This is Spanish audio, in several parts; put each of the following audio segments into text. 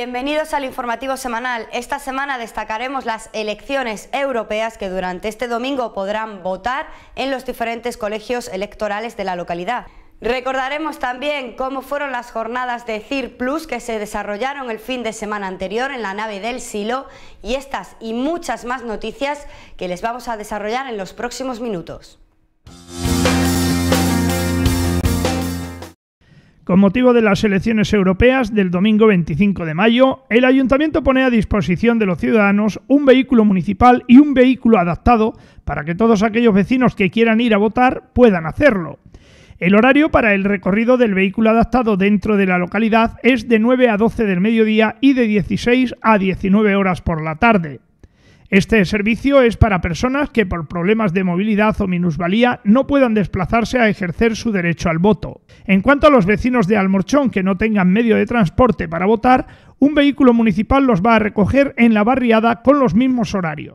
Bienvenidos al informativo semanal. Esta semana destacaremos las elecciones europeas que durante este domingo podrán votar en los diferentes colegios electorales de la localidad. Recordaremos también cómo fueron las jornadas de CIR Plus que se desarrollaron el fin de semana anterior en la nave del Silo, y estas y muchas más noticias que les vamos a desarrollar en los próximos minutos. Con motivo de las elecciones europeas del domingo 25 de mayo, el Ayuntamiento pone a disposición de los ciudadanos un vehículo municipal y un vehículo adaptado para que todos aquellos vecinos que quieran ir a votar puedan hacerlo. El horario para el recorrido del vehículo adaptado dentro de la localidad es de 9 a 12 del mediodía y de 16 a 19 horas por la tarde. Este servicio es para personas que por problemas de movilidad o minusvalía no puedan desplazarse a ejercer su derecho al voto. En cuanto a los vecinos de Almorchón que no tengan medio de transporte para votar, un vehículo municipal los va a recoger en la barriada con los mismos horarios.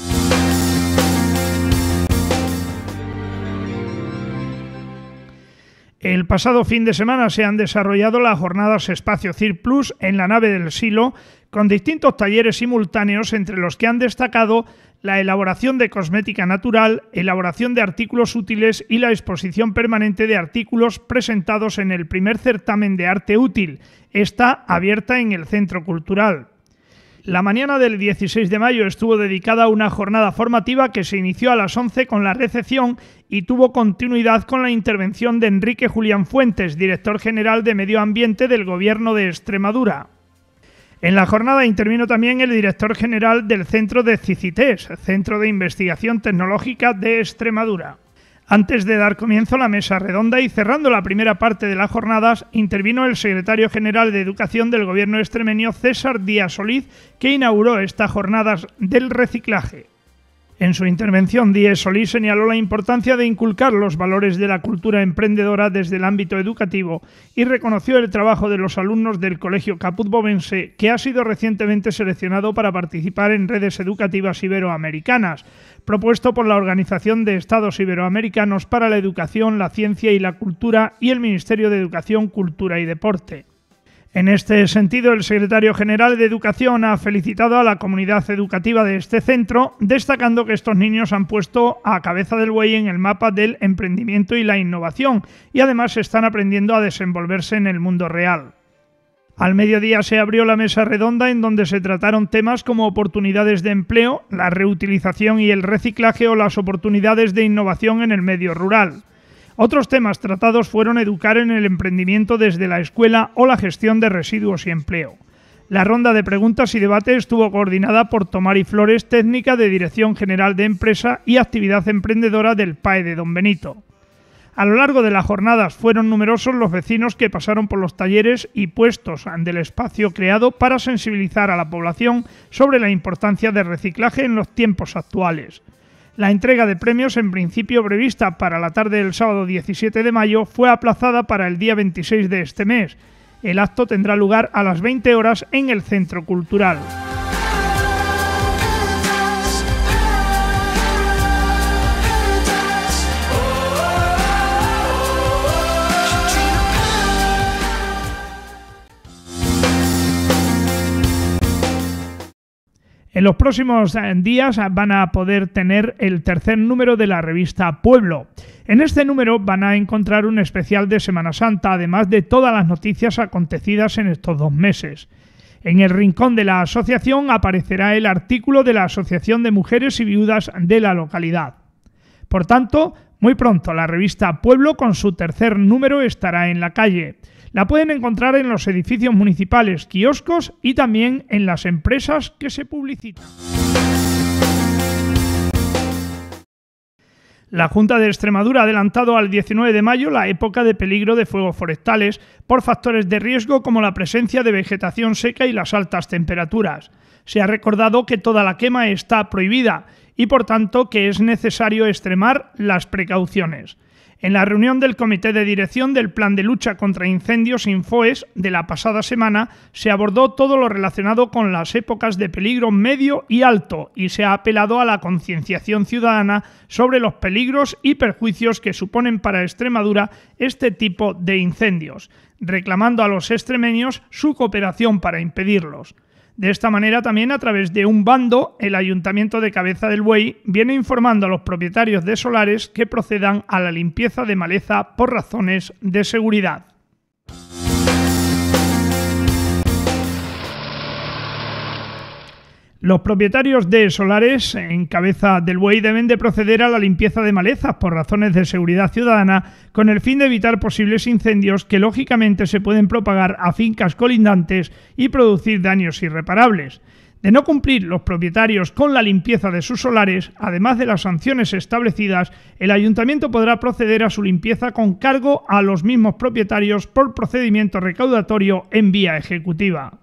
El pasado fin de semana se han desarrollado las jornadas Espacio CIR Plus en la nave del Silo, con distintos talleres simultáneos entre los que han destacado la elaboración de cosmética natural, elaboración de artículos útiles y la exposición permanente de artículos presentados en el primer certamen de arte útil, esta abierta en el Centro Cultural. La mañana del 16 de mayo estuvo dedicada a una jornada formativa que se inició a las 11 con la recepción y tuvo continuidad con la intervención de Enrique Julián Fuentes, director general de Medio Ambiente del Gobierno de Extremadura. En la jornada intervino también el director general del Centro de CICITES, Centro de Investigación Tecnológica de Extremadura. Antes de dar comienzo a la mesa redonda y cerrando la primera parte de las jornadas, intervino el secretario general de Educación del Gobierno extremeño, César Díaz Solís, que inauguró estas jornadas del reciclaje. En su intervención, Díaz Solís señaló la importancia de inculcar los valores de la cultura emprendedora desde el ámbito educativo y reconoció el trabajo de los alumnos del Colegio Caput Bovense, que ha sido recientemente seleccionado para participar en redes educativas iberoamericanas, propuesto por la Organización de Estados Iberoamericanos para la Educación, la Ciencia y la Cultura y el Ministerio de Educación, Cultura y Deporte. En este sentido, el secretario general de Educación ha felicitado a la comunidad educativa de este centro, destacando que estos niños han puesto a cabeza del buey en el mapa del emprendimiento y la innovación, y además están aprendiendo a desenvolverse en el mundo real. Al mediodía se abrió la mesa redonda en donde se trataron temas como oportunidades de empleo, la reutilización y el reciclaje o las oportunidades de innovación en el medio rural. Otros temas tratados fueron educar en el emprendimiento desde la escuela o la gestión de residuos y empleo. La ronda de preguntas y debate estuvo coordinada por Tomari Flores, técnica de Dirección General de Empresa y Actividad Emprendedora del PAE de Don Benito. A lo largo de las jornadas fueron numerosos los vecinos que pasaron por los talleres y puestos del espacio creado para sensibilizar a la población sobre la importancia del reciclaje en los tiempos actuales. La entrega de premios, en principio prevista para la tarde del sábado 17 de mayo, fue aplazada para el día 26 de este mes. El acto tendrá lugar a las 20 horas en el Centro Cultural. En los próximos días van a poder tener el tercer número de la revista Pueblo. En este número van a encontrar un especial de Semana Santa, además de todas las noticias acontecidas en estos 2 meses. En el rincón de la asociación aparecerá el artículo de la Asociación de Mujeres y Viudas de la localidad. Por tanto, muy pronto la revista Pueblo con su tercer número estará en la calle. La pueden encontrar en los edificios municipales, kioscos y también en las empresas que se publicitan. La Junta de Extremadura ha adelantado al 19 de mayo la época de peligro de fuegos forestales por factores de riesgo como la presencia de vegetación seca y las altas temperaturas. Se ha recordado que toda la quema está prohibida y por tanto que es necesario extremar las precauciones. En la reunión del Comité de Dirección del Plan de Lucha contra Incendios Infoes de la pasada semana se abordó todo lo relacionado con las épocas de peligro medio y alto y se ha apelado a la concienciación ciudadana sobre los peligros y perjuicios que suponen para Extremadura este tipo de incendios, reclamando a los extremeños su cooperación para impedirlos. De esta manera, también a través de un bando, el Ayuntamiento de Cabeza del Buey viene informando a los propietarios de solares que procedan a la limpieza de maleza por razones de seguridad. Los propietarios de solares en Cabeza del Buey deben de proceder a la limpieza de malezas por razones de seguridad ciudadana con el fin de evitar posibles incendios que lógicamente se pueden propagar a fincas colindantes y producir daños irreparables. De no cumplir los propietarios con la limpieza de sus solares, además de las sanciones establecidas, el Ayuntamiento podrá proceder a su limpieza con cargo a los mismos propietarios por procedimiento recaudatorio en vía ejecutiva.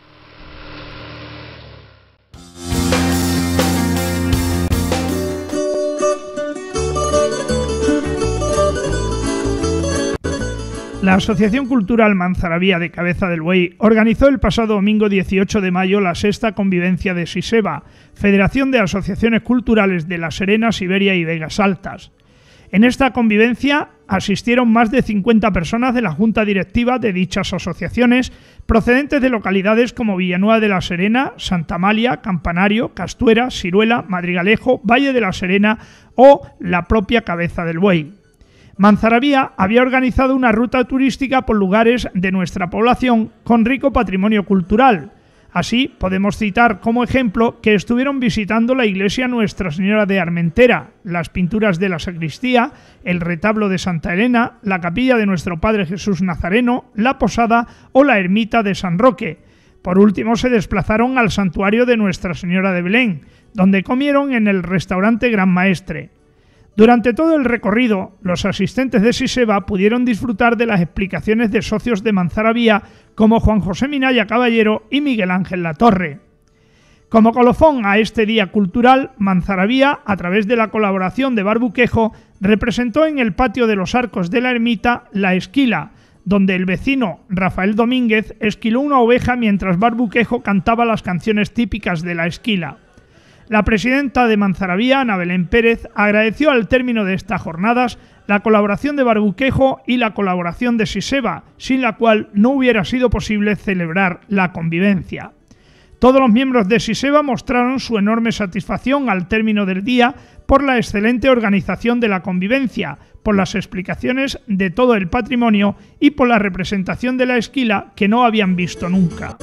La Asociación Cultural Manzarabía de Cabeza del Buey organizó el pasado domingo 18 de mayo la sexta convivencia de SISEVA, Federación de Asociaciones Culturales de La Serena, Siberia y Vegas Altas. En esta convivencia asistieron más de 50 personas de la junta directiva de dichas asociaciones, procedentes de localidades como Villanueva de la Serena, Santa Amalia, Campanario, Castuera, Siruela, Madrigalejo, Valle de la Serena o la propia Cabeza del Buey. Manzarabía había organizado una ruta turística por lugares de nuestra población con rico patrimonio cultural. Así, podemos citar como ejemplo que estuvieron visitando la iglesia Nuestra Señora de Armentera, las pinturas de la sacristía, el retablo de Santa Elena, la capilla de nuestro Padre Jesús Nazareno, la posada o la ermita de San Roque. Por último, se desplazaron al santuario de Nuestra Señora de Belén, donde comieron en el restaurante Gran Maestre. Durante todo el recorrido, los asistentes de SISEVA pudieron disfrutar de las explicaciones de socios de Manzarabía como Juan José Minaya Caballero y Miguel Ángel Latorre. Como colofón a este día cultural, Manzarabía, a través de la colaboración de Barbuquejo, representó en el patio de los arcos de la ermita la esquila, donde el vecino Rafael Domínguez esquiló una oveja mientras Barbuquejo cantaba las canciones típicas de la esquila. La presidenta de Manzarabía, Ana Belén Pérez, agradeció al término de estas jornadas la colaboración de Barbuquejo y la colaboración de SISEVA, sin la cual no hubiera sido posible celebrar la convivencia. Todos los miembros de SISEVA mostraron su enorme satisfacción al término del día por la excelente organización de la convivencia, por las explicaciones de todo el patrimonio y por la representación de la esquila que no habían visto nunca.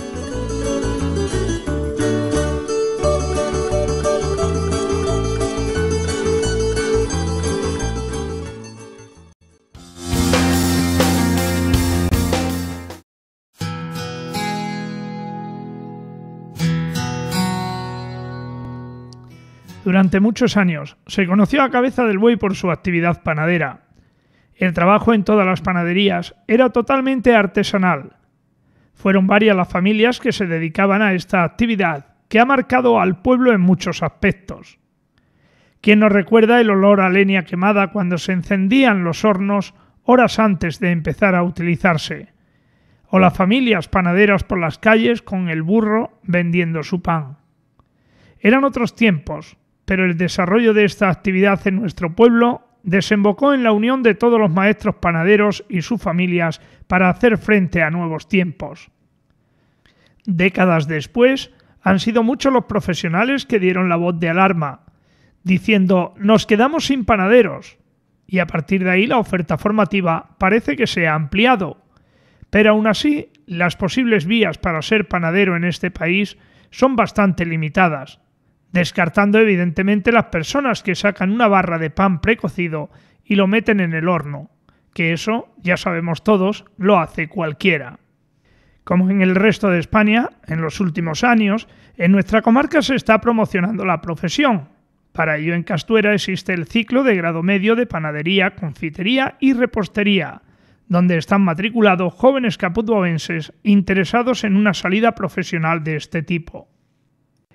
Durante muchos años se conoció a Cabeza del Buey por su actividad panadera. El trabajo en todas las panaderías era totalmente artesanal. Fueron varias las familias que se dedicaban a esta actividad, que ha marcado al pueblo en muchos aspectos. ¿Quién nos recuerda el olor a leña quemada cuando se encendían los hornos horas antes de empezar a utilizarse? O las familias panaderas por las calles con el burro vendiendo su pan. Eran otros tiempos, pero el desarrollo de esta actividad en nuestro pueblo desembocó en la unión de todos los maestros panaderos y sus familias para hacer frente a nuevos tiempos. Décadas después, han sido muchos los profesionales que dieron la voz de alarma, diciendo «nos quedamos sin panaderos», y a partir de ahí la oferta formativa parece que se ha ampliado. Pero aún así, las posibles vías para ser panadero en este país son bastante limitadas, descartando evidentemente las personas que sacan una barra de pan precocido y lo meten en el horno, que eso, ya sabemos todos, lo hace cualquiera. Como en el resto de España, en los últimos años, en nuestra comarca se está promocionando la profesión. Para ello en Castuera existe el ciclo de grado medio de panadería, confitería y repostería, donde están matriculados jóvenes caputuabenses interesados en una salida profesional de este tipo.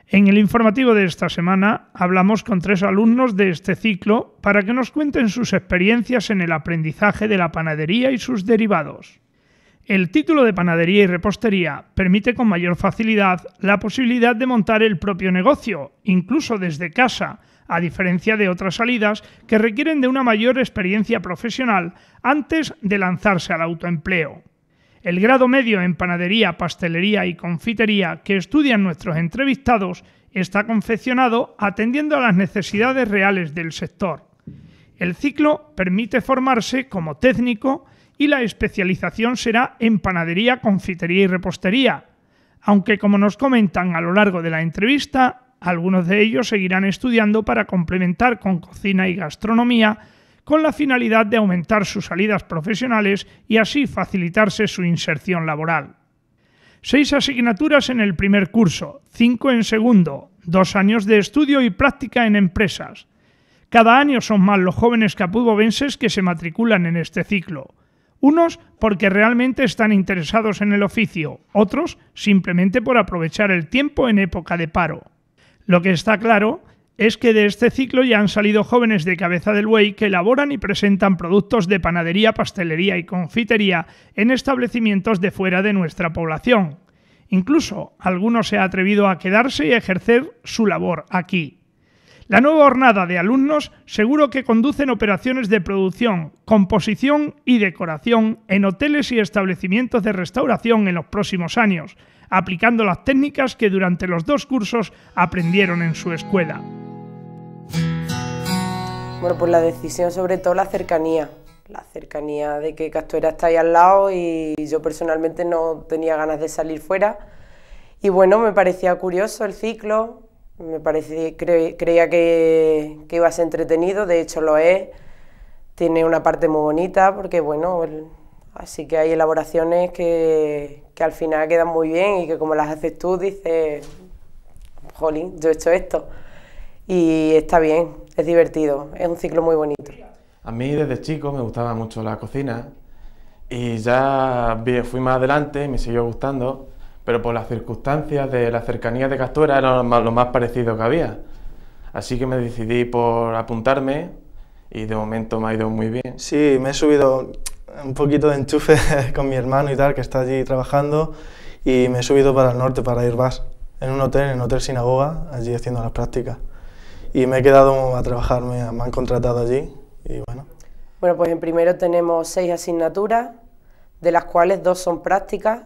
En el informativo de esta semana hablamos con 3 alumnos de este ciclo para que nos cuenten sus experiencias en el aprendizaje de la panadería y sus derivados. El título de panadería y repostería permite con mayor facilidad la posibilidad de montar el propio negocio, incluso desde casa, a diferencia de otras salidas que requieren de una mayor experiencia profesional antes de lanzarse al autoempleo. El grado medio en panadería, pastelería y confitería que estudian nuestros entrevistados está confeccionado atendiendo a las necesidades reales del sector. El ciclo permite formarse como técnico y la especialización será en panadería, confitería y repostería, aunque como nos comentan a lo largo de la entrevista, algunos de ellos seguirán estudiando para complementar con cocina y gastronomía con la finalidad de aumentar sus salidas profesionales y así facilitarse su inserción laboral. 6 asignaturas en el primer curso, 5 en segundo, 2 años de estudio y práctica en empresas. Cada año son más los jóvenes capubovenses que se matriculan en este ciclo. Unos porque realmente están interesados en el oficio, otros simplemente por aprovechar el tiempo en época de paro. Lo que está claro es que de este ciclo ya han salido jóvenes de Cabeza del Buey que elaboran y presentan productos de panadería, pastelería y confitería en establecimientos de fuera de nuestra población. Incluso alguno se ha atrevido a quedarse y a ejercer su labor aquí. La nueva jornada de alumnos seguro que conducen operaciones de producción, composición y decoración en hoteles y establecimientos de restauración en los próximos años, aplicando las técnicas que durante los 2 cursos aprendieron en su escuela. Bueno, pues la decisión, sobre todo la cercanía de que Castuera está ahí al lado y yo personalmente no tenía ganas de salir fuera. Y bueno, me parecía curioso el ciclo, creía que iba a ser entretenido, de hecho lo es, tiene una parte muy bonita porque bueno, así que hay elaboraciones que al final quedan muy bien y que como las haces tú dices, jolín, yo he hecho esto. Y está bien, es divertido, es un ciclo muy bonito. A mí desde chico me gustaba mucho la cocina y ya fui más adelante y me siguió gustando, pero por las circunstancias de la cercanía de Castuera era lo más parecido que había. Así que me decidí por apuntarme y de momento me ha ido muy bien. Sí, me he subido un poquito de enchufe con mi hermano y tal, que está allí trabajando, y me he subido para el norte, para Airbus, en un hotel Sinagoga, allí haciendo las prácticas. Y me he quedado a trabajar, me han contratado allí y bueno. Bueno, pues en primero tenemos 6 asignaturas, de las cuales 2 son prácticas.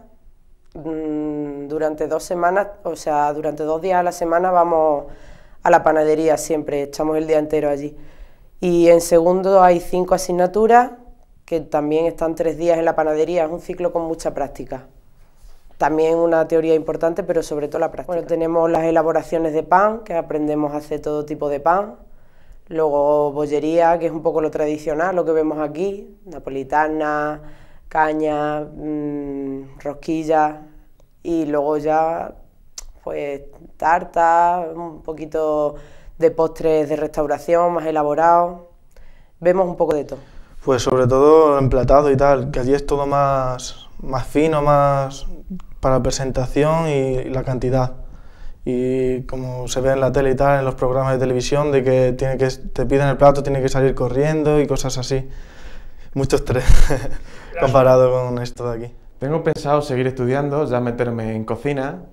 Durante 2 semanas, o sea, durante 2 días a la semana vamos a la panadería siempre, echamos el día entero allí. Y en segundo hay 5 asignaturas, que también están 3 días en la panadería, es un ciclo con mucha práctica. También una teoría importante, pero sobre todo la práctica. Bueno, tenemos las elaboraciones de pan, que aprendemos a hacer todo tipo de pan. Luego bollería, que es un poco lo tradicional, lo que vemos aquí, napolitana, caña, rosquillas. Y luego ya, pues, tarta, un poquito de postres de restauración más elaborados. Vemos un poco de todo. Pues sobre todo emplatado y tal, que allí es todo más fino, más para presentación y la cantidad. Y como se ve en la tele y tal, en los programas de televisión, de que te piden el plato, tiene que salir corriendo y cosas así. Mucho estrés comparado con esto de aquí. Tengo pensado seguir estudiando, ya meterme en cocina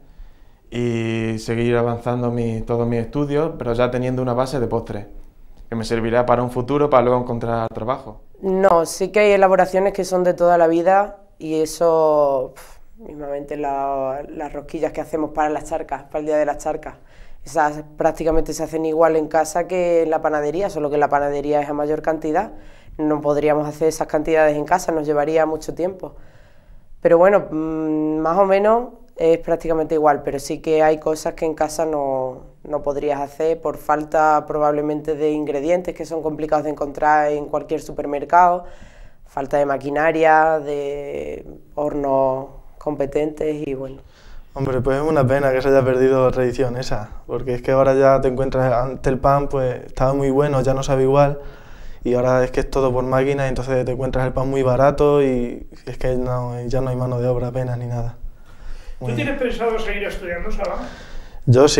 y seguir avanzando todos mis estudios, pero ya teniendo una base de postre, que me servirá para un futuro, para luego encontrar trabajo. No, sí que hay elaboraciones que son de toda la vida y eso, mismamente las rosquillas que hacemos para las charcas, para el Día de las Charcas, esas prácticamente se hacen igual en casa que en la panadería, solo que en la panadería es a mayor cantidad. No podríamos hacer esas cantidades en casa, nos llevaría mucho tiempo. Pero bueno, más o menos es prácticamente igual, pero sí que hay cosas que en casa no podrías hacer por falta probablemente de ingredientes que son complicados de encontrar en cualquier supermercado, falta de maquinaria, de hornos competentes y bueno. Hombre, pues es una pena que se haya perdido la tradición esa, porque es que ahora ya te encuentras ante el pan, pues estaba muy bueno, ya no sabe igual, y ahora es que es todo por máquina, y entonces te encuentras el pan muy barato y es que ya no hay mano de obra apenas ni nada. ¿Tú tienes pensado seguir estudiando, Sala? Yo sí,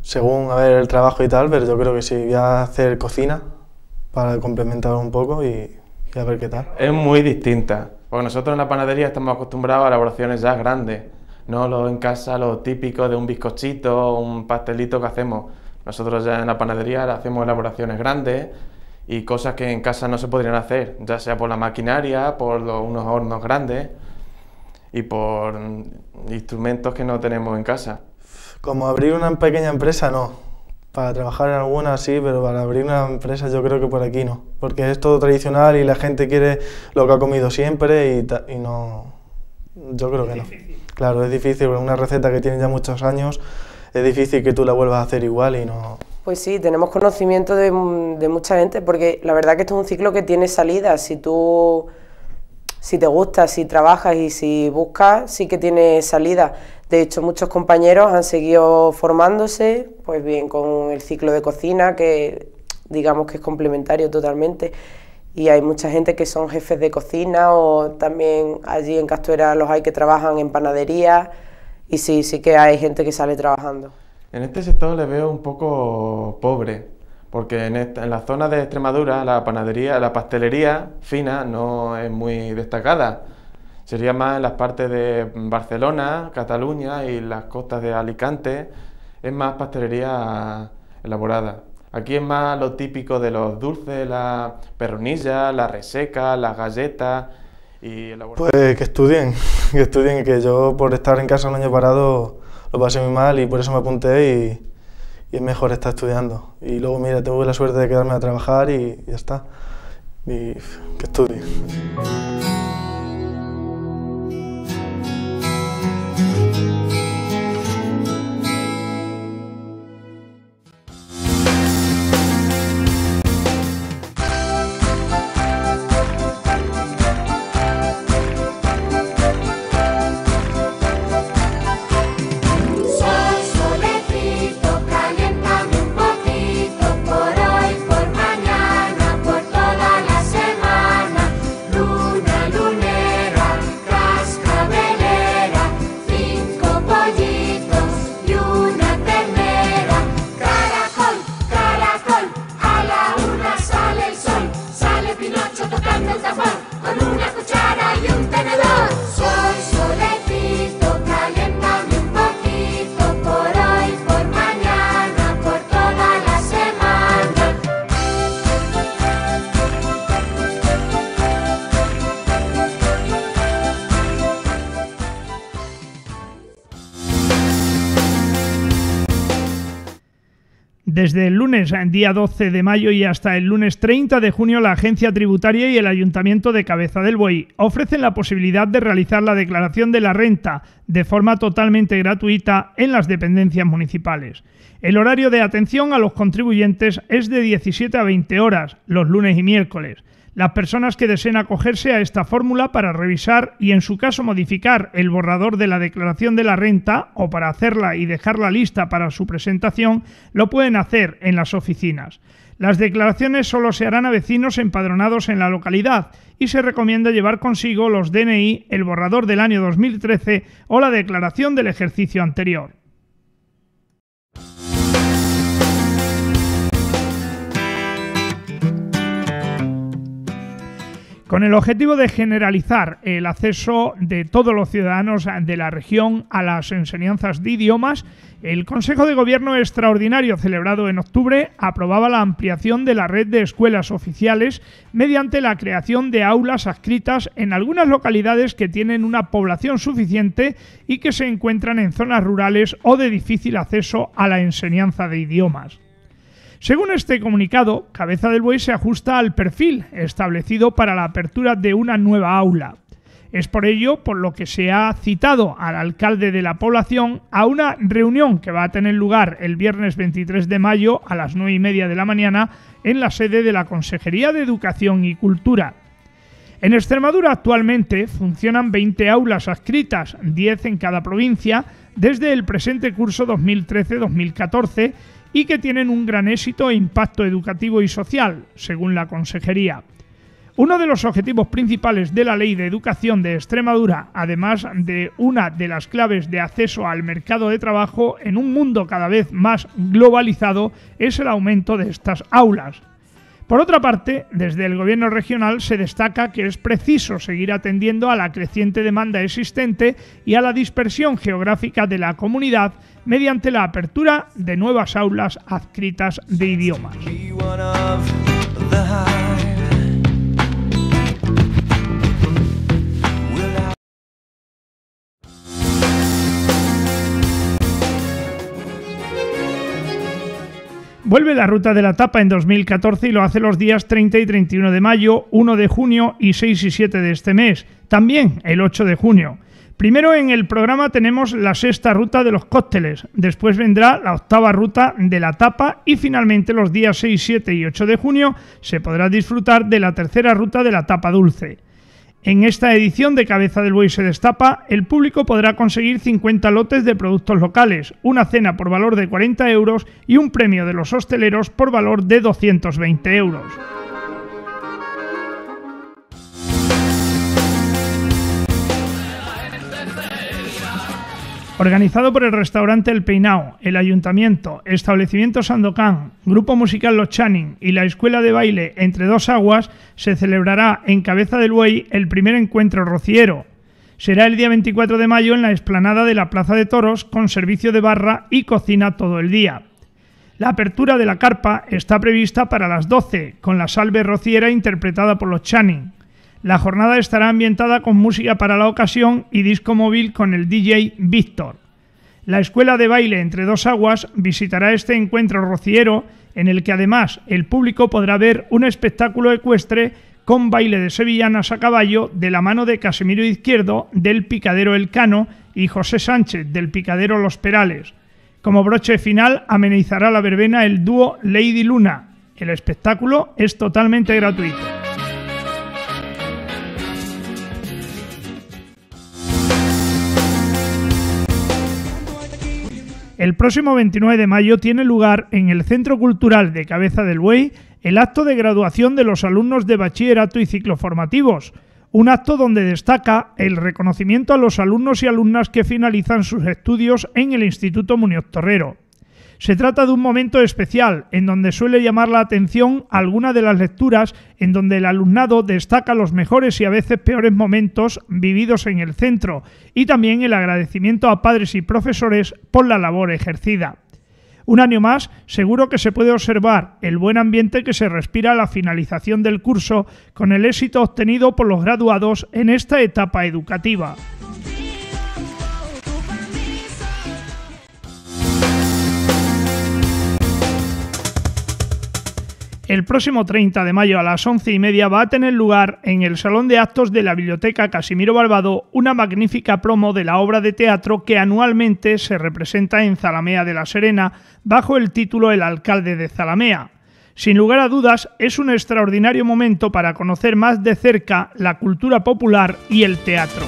según a ver el trabajo y tal, pero yo creo que sí, voy a hacer cocina para complementar un poco y a ver qué tal. Es muy distinta, porque nosotros en la panadería estamos acostumbrados a elaboraciones ya grandes, no lo en casa, lo típico de un bizcochito, un pastelito que hacemos. Nosotros ya en la panadería hacemos elaboraciones grandes y cosas que en casa no se podrían hacer, ya sea por la maquinaria, por unos hornos grandes y por instrumentos que no tenemos en casa. Como abrir una pequeña empresa, no. Para trabajar en alguna sí, pero para abrir una empresa yo creo que por aquí no. Porque es todo tradicional y la gente quiere lo que ha comido siempre y no... Yo creo que no. Claro, es difícil, porque una receta que tiene ya muchos años, es difícil que tú la vuelvas a hacer igual y no... Pues sí, tenemos conocimiento de mucha gente, porque la verdad que esto es un ciclo que tiene salida. Si te gusta, si trabajas y si buscas, sí que tiene salida. De hecho, muchos compañeros han seguido formándose, pues bien, con el ciclo de cocina, que digamos que es complementario totalmente. Y hay mucha gente que son jefes de cocina, o también allí en Castuera los hay que trabajan en panadería, y sí que hay gente que sale trabajando. En este sector le veo un poco pobre, porque en la zona de Extremadura la panadería, la pastelería fina no es muy destacada. Sería más en las partes de Barcelona, Cataluña y las costas de Alicante, es más pastelería elaborada. Aquí es más lo típico de los dulces, la perronilla, la reseca, las galletas y elaboración. Pues que estudien, que yo por estar en casa un año parado lo pasé muy mal y por eso me apunté y es mejor estar estudiando. Y luego, mira, tuve la suerte de quedarme a trabajar y ya está. Y que estudien. Desde el lunes, día 12 de mayo y hasta el lunes 30 de junio, la Agencia Tributaria y el Ayuntamiento de Cabeza del Buey ofrecen la posibilidad de realizar la declaración de la renta de forma totalmente gratuita en las dependencias municipales. El horario de atención a los contribuyentes es de 17 a 20 horas, los lunes y miércoles. Las personas que deseen acogerse a esta fórmula para revisar y, en su caso, modificar el borrador de la declaración de la renta o para hacerla y dejarla lista para su presentación, lo pueden hacer en las oficinas. Las declaraciones solo se harán a vecinos empadronados en la localidad y se recomienda llevar consigo los DNI, el borrador del año 2013 o la declaración del ejercicio anterior. Con el objetivo de generalizar el acceso de todos los ciudadanos de la región a las enseñanzas de idiomas, el Consejo de Gobierno Extraordinario celebrado en octubre aprobaba la ampliación de la red de escuelas oficiales mediante la creación de aulas adscritas en algunas localidades que tienen una población suficiente y que se encuentran en zonas rurales o de difícil acceso a la enseñanza de idiomas. Según este comunicado, Cabeza del Buey se ajusta al perfil establecido para la apertura de una nueva aula. Es por ello por lo que se ha citado al alcalde de la población a una reunión que va a tener lugar el viernes 23 de mayo a las 9:30 de la mañana en la sede de la Consejería de Educación y Cultura. En Extremadura actualmente funcionan 20 aulas adscritas, 10 en cada provincia, desde el presente curso 2013-2014, y que tienen un gran éxito e impacto educativo y social, según la Consejería. Uno de los objetivos principales de la Ley de Educación de Extremadura, además de una de las claves de acceso al mercado de trabajo en un mundo cada vez más globalizado, es el aumento de estas aulas. Por otra parte, desde el Gobierno regional se destaca que es preciso seguir atendiendo a la creciente demanda existente y a la dispersión geográfica de la comunidad mediante la apertura de nuevas aulas adscritas de idiomas. Vuelve la Ruta de la Tapa en 2014 y lo hace los días 30 y 31 de mayo, 1 de junio y 6 y 7 de este mes. También el 8 de junio. Primero en el programa tenemos la sexta ruta de los cócteles, después vendrá la octava ruta de la tapa y finalmente los días 6, 7 y 8 de junio se podrá disfrutar de la tercera ruta de la tapa dulce. En esta edición de Cabeza del Buey se destapa, el público podrá conseguir 50 lotes de productos locales, una cena por valor de 40 euros y un premio de los hosteleros por valor de 220 euros. Organizado por el restaurante El Peinao, el Ayuntamiento, Establecimiento Sandokan, Grupo Musical Los Channing y la Escuela de Baile Entre Dos Aguas, se celebrará en Cabeza del Buey el primer encuentro rociero. Será el día 24 de mayo en la explanada de la Plaza de Toros con servicio de barra y cocina todo el día. La apertura de la carpa está prevista para las 12, con la salve rociera interpretada por Los Channing. La jornada estará ambientada con música para la ocasión y disco móvil con el DJ Víctor. La Escuela de Baile Entre Dos Aguas visitará este encuentro rociero en el que además el público podrá ver un espectáculo ecuestre con baile de sevillanas a caballo de la mano de Casimiro Izquierdo del Picadero El Cano y José Sánchez del Picadero Los Perales. Como broche final amenizará la verbena el dúo Lady Luna. El espectáculo es totalmente gratuito. El próximo 29 de mayo tiene lugar en el Centro Cultural de Cabeza del Buey el acto de graduación de los alumnos de bachillerato y ciclos formativos, un acto donde destaca el reconocimiento a los alumnos y alumnas que finalizan sus estudios en el Instituto Muñoz Torrero. Se trata de un momento especial en donde suele llamar la atención alguna de las lecturas en donde el alumnado destaca los mejores y a veces peores momentos vividos en el centro y también el agradecimiento a padres y profesores por la labor ejercida. Un año más, seguro que se puede observar el buen ambiente que se respira a la finalización del curso con el éxito obtenido por los graduados en esta etapa educativa. El próximo 30 de mayo a las 11:30 va a tener lugar en el Salón de Actos de la Biblioteca Casimiro Barbado una magnífica promo de la obra de teatro que anualmente se representa en Zalamea de la Serena bajo el título El alcalde de Zalamea. Sin lugar a dudas, es un extraordinario momento para conocer más de cerca la cultura popular y el teatro.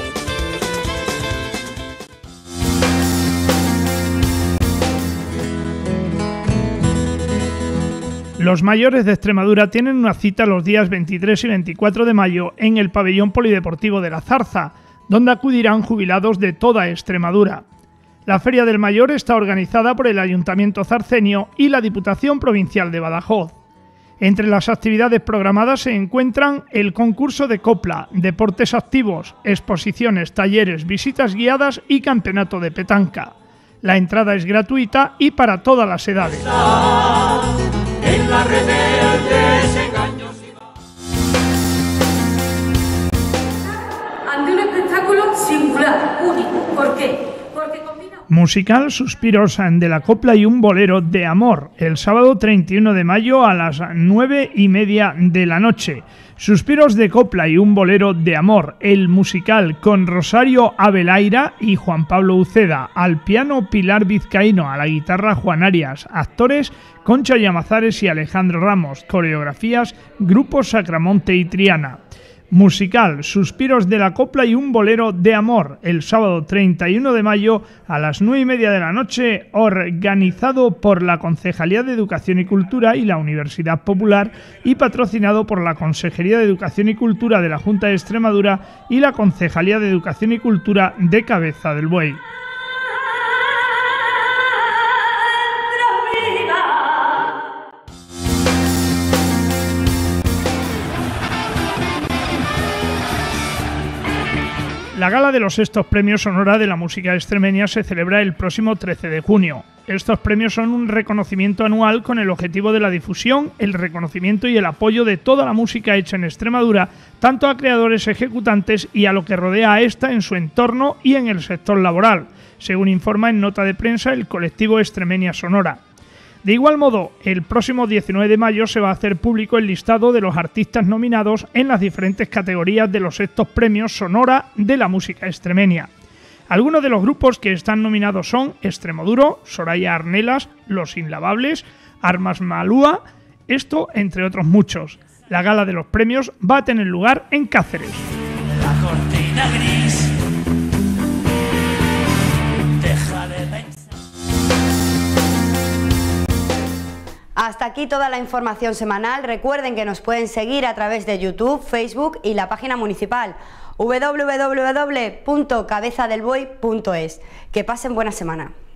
Los mayores de Extremadura tienen una cita los días 23 y 24 de mayo en el pabellón polideportivo de la Zarza, donde acudirán jubilados de toda Extremadura. La Feria del Mayor está organizada por el Ayuntamiento zarceño y la Diputación Provincial de Badajoz. Entre las actividades programadas se encuentran el concurso de copla, deportes activos, exposiciones, talleres, visitas guiadas y campeonato de petanca. La entrada es gratuita y para todas las edades. En la rebeldes engaños ante un espectáculo singular, único. ¿Por qué? Porque combina musical Suspiros de la copla y un bolero de amor, el sábado 31 de mayo a las 9:30 de la noche. Suspiros de copla y un bolero de amor, el musical con Rosario Abelaira y Juan Pablo Uceda, al piano Pilar Vizcaíno, a la guitarra Juan Arias, actores Concha Llamazares y Alejandro Ramos, coreografías Grupo Sacramonte y Triana. Musical, Suspiros de la Copla y un bolero de amor, el sábado 31 de mayo a las 9:30 de la noche, organizado por la Concejalía de Educación y Cultura y la Universidad Popular y patrocinado por la Consejería de Educación y Cultura de la Junta de Extremadura y la Concejalía de Educación y Cultura de Cabeza del Buey. La gala de los sextos premios Sonora de la música extremeña se celebra el próximo 13 de junio. Estos premios son un reconocimiento anual con el objetivo de la difusión, el reconocimiento y el apoyo de toda la música hecha en Extremadura, tanto a creadores ejecutantes y a lo que rodea a esta en su entorno y en el sector laboral, según informa en nota de prensa el colectivo Extremeña Sonora. De igual modo, el próximo 19 de mayo se va a hacer público el listado de los artistas nominados en las diferentes categorías de los sextos premios Sonora de la música extremeña. Algunos de los grupos que están nominados son Extremoduro, Soraya Arnelas, Los Inlavables, Armas Malúa, esto entre otros muchos. La gala de los premios va a tener lugar en Cáceres. La cortina gris. Deja de pensar. Hasta aquí toda la información semanal. Recuerden que nos pueden seguir a través de YouTube, Facebook y la página municipal www.cabezadelbuey.es. Que pasen buena semana.